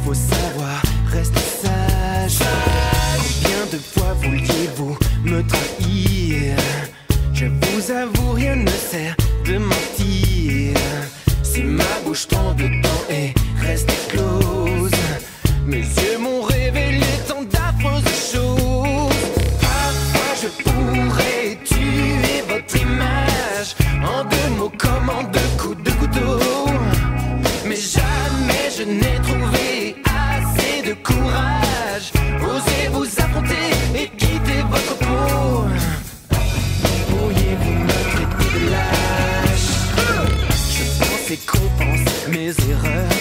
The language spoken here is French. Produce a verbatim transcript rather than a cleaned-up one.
faut savoir rester sage. Combien de fois vouliez-vous me trahir? Je vous avoue, rien ne sert de mentir. Si ma bouche tant de temps est restée close, mes yeux m'ont révélé tant d'affreuses choses. Parfois je pourrais tuer votre image en deux mots comme en deux coups de couteau, mais jamais je n'ai trouvé assez de courage. Osez vous affronter et quitter votre peau. Pourriez-vous me traiter de lâche? Je pensais qu'on pense mes erreurs.